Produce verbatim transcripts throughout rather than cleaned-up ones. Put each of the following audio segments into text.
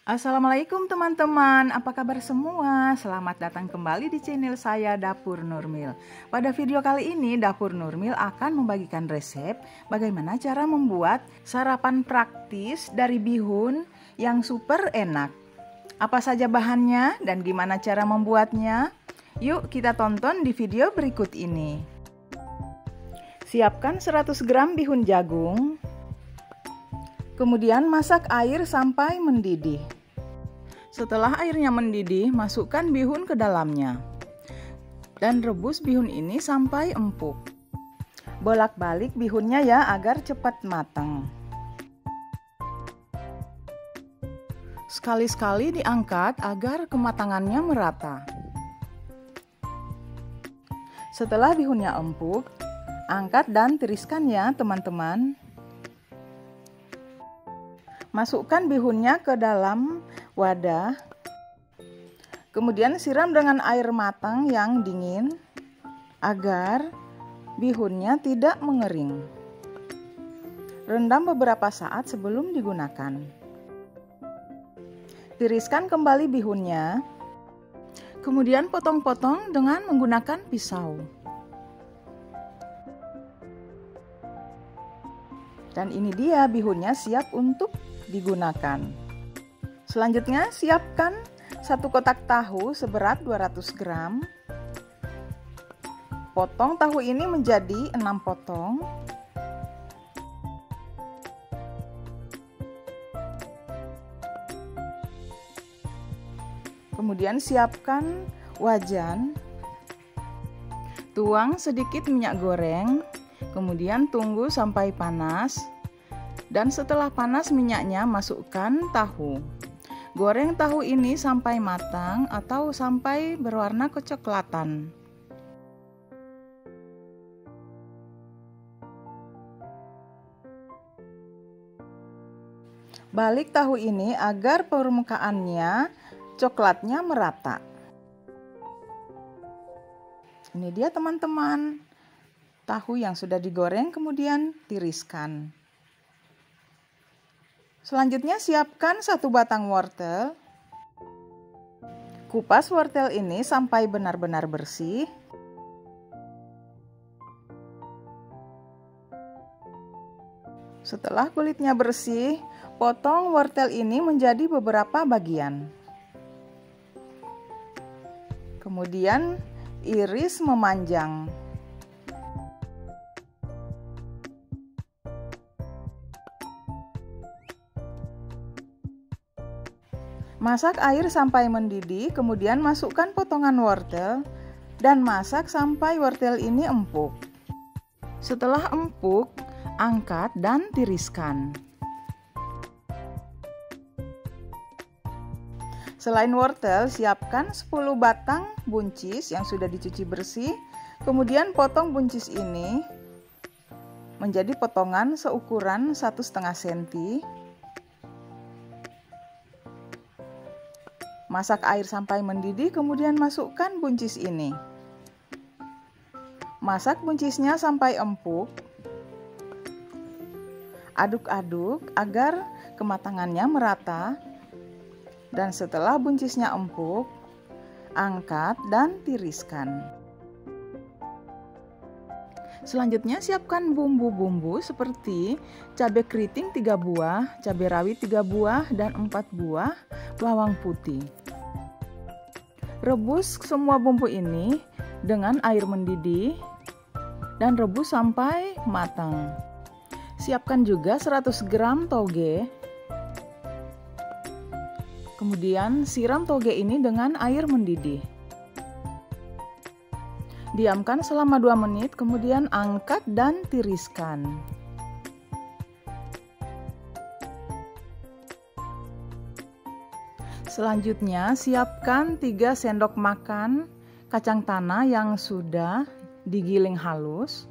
Assalamualaikum teman-teman, apa kabar semua? Selamat datang kembali di channel saya Dapur Nurmil. Pada video kali ini Dapur Nurmil akan membagikan resep bagaimana cara membuat sarapan praktis dari bihun yang super enak. Apa saja bahannya dan gimana cara membuatnya? Yuk kita tonton di video berikut ini. Siapkan seratus gram bihun jagung. Kemudian masak air sampai mendidih. Setelah airnya mendidih, masukkan bihun ke dalamnya. Dan rebus bihun ini sampai empuk. Bolak-balik bihunnya ya agar cepat matang. Sekali-sekali diangkat agar kematangannya merata. Setelah bihunnya empuk, angkat dan tiriskan ya teman-teman. Masukkan bihunnya ke dalam wadah. Kemudian siram dengan air matang yang dingin agar bihunnya tidak mengering. Rendam beberapa saat sebelum digunakan. Tiriskan kembali bihunnya. Kemudian potong-potong dengan menggunakan pisau. Dan ini dia bihunnya siap untuk digunakan. Selanjutnya siapkan satu kotak tahu seberat dua ratus gram. Potong tahu ini menjadi enam potong. Kemudian siapkan wajan. Tuang sedikit minyak goreng. Kemudian tunggu sampai panas. Dan setelah panas minyaknya, masukkan tahu. Goreng tahu ini sampai matang atau sampai berwarna kecoklatan. Balik tahu ini agar permukaannya coklatnya merata. Ini dia teman-teman, tahu yang sudah digoreng kemudian tiriskan. Selanjutnya siapkan satu batang wortel. Kupas wortel ini sampai benar-benar bersih. Setelah kulitnya bersih, potong wortel ini menjadi beberapa bagian. Kemudian iris memanjang. Masak air sampai mendidih, kemudian masukkan potongan wortel dan masak sampai wortel ini empuk. Setelah empuk, angkat dan tiriskan. Selain wortel, siapkan sepuluh batang buncis yang sudah dicuci bersih. Kemudian potong buncis ini menjadi potongan seukuran satu setengah senti. Masak air sampai mendidih, kemudian masukkan buncis ini. Masak buncisnya sampai empuk. Aduk-aduk agar kematangannya merata. Dan setelah buncisnya empuk, angkat dan tiriskan. Selanjutnya siapkan bumbu-bumbu seperti cabai keriting tiga buah, cabai rawit tiga buah, dan empat buah bawang putih. Rebus semua bumbu ini dengan air mendidih dan rebus sampai matang. Siapkan juga seratus gram toge. Kemudian siram toge ini dengan air mendidih. Diamkan selama dua menit, kemudian angkat dan tiriskan. Selanjutnya siapkan tiga sendok makan kacang tanah yang sudah digiling halus.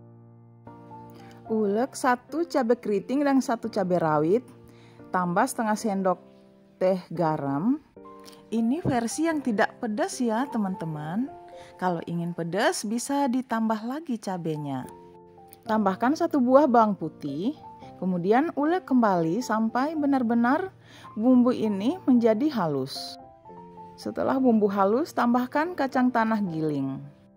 Ulek satu cabai keriting dan satu cabai rawit. Tambah setengah sendok teh garam. Ini versi yang tidak pedas ya teman-teman. Kalau ingin pedas bisa ditambah lagi cabenya. Tambahkan satu buah bawang putih. Kemudian ulek kembali sampai benar-benar bumbu ini menjadi halus. Setelah bumbu halus, tambahkan kacang tanah giling.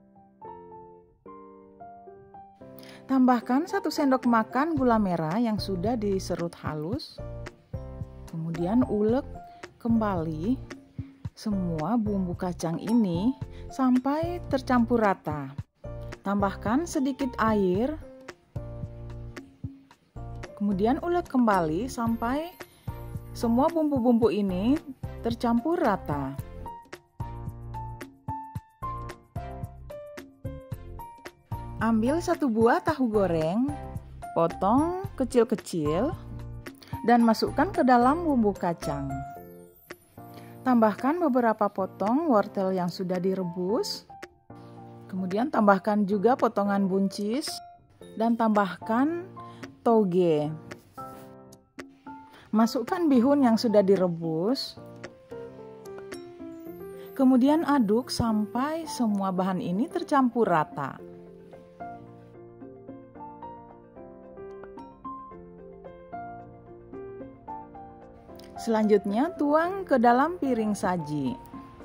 Tambahkan satu sendok makan gula merah yang sudah diserut halus. Kemudian ulek kembali semua bumbu kacang ini sampai tercampur rata. Tambahkan sedikit air. Kemudian ulek kembali sampai semua bumbu-bumbu ini tercampur rata. Ambil satu buah tahu goreng, potong kecil-kecil, dan masukkan ke dalam bumbu kacang. Tambahkan beberapa potong wortel yang sudah direbus. Kemudian tambahkan juga potongan buncis dan tambahkan toge. Masukkan bihun yang sudah direbus. Kemudian aduk sampai semua bahan ini tercampur rata. Selanjutnya tuang ke dalam piring saji.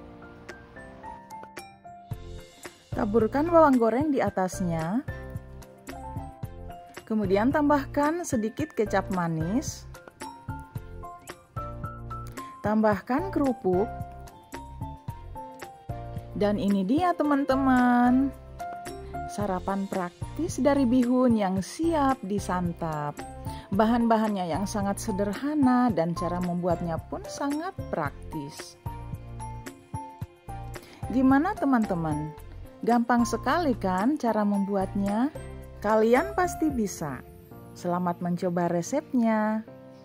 Taburkan bawang goreng di atasnya. Kemudian tambahkan sedikit kecap manis. Tambahkan kerupuk. Dan ini dia teman-teman, sarapan praktis dari bihun yang siap disantap. Bahan-bahannya yang sangat sederhana dan cara membuatnya pun sangat praktis. Gimana teman-teman? Gampang sekali kan cara membuatnya? Kalian pasti bisa. Selamat mencoba resepnya.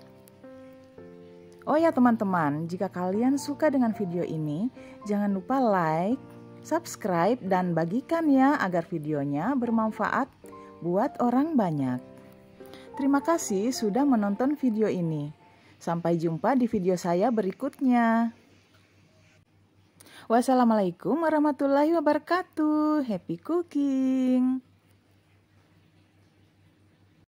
Oh ya teman-teman, jika kalian suka dengan video ini, jangan lupa like, subscribe, dan bagikan ya agar videonya bermanfaat buat orang banyak. Terima kasih sudah menonton video ini. Sampai jumpa di video saya berikutnya. Wassalamualaikum warahmatullahi wabarakatuh. Happy cooking!